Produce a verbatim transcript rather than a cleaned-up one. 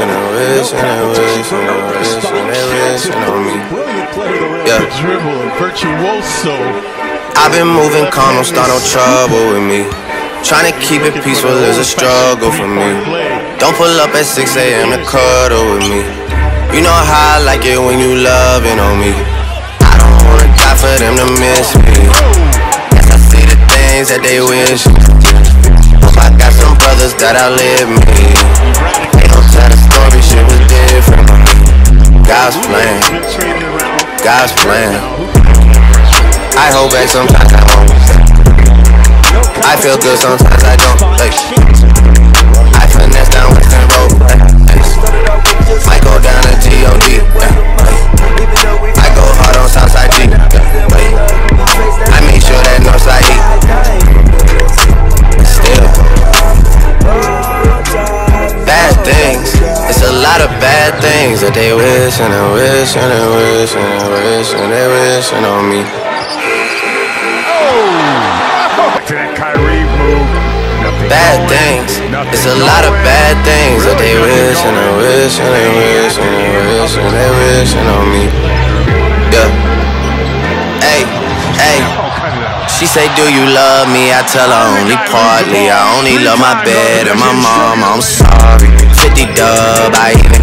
wishing and wishing and wishing and wishing and wishing on me. Yeah. I've been moving calm, don't start no trouble with me. Trying to keep it peaceful is a struggle for me. Don't pull up at six A M to cuddle with me. You know how I like it when you loving on me. I don't wanna die for them to miss me. Yes, I see the things that they wish. Hope I got some brothers that outlive me. They don't tell the story, shit was different. God's plan, God's plan. I hold back sometimes I won't. I feel good sometimes I don't. Like, I finesse down Western Road. Might go down to G O D. I go hard on Southside G. I make sure that Northside E. Still, bad things. It's a lot of bad things that they wishing and wishing and wishing and wishing and they wishing on me. Bad things. It's a lot of bad things that they wishing and wishing and wishing and wishing and they wishing on me. Yeah. Hey, hey. She say, do you love me? I tell her only partly. I only love my bed and my mama. I'm sorry. fifty dub, I even